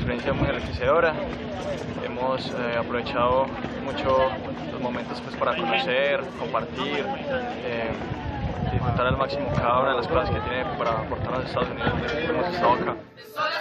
experiencia muy enriquecedora. Hemos aprovechado mucho los momentos pues, para conocer, compartir, disfrutar al máximo cada una de las cosas que tiene para aportar a los Estados Unidos. Hemos estado acá.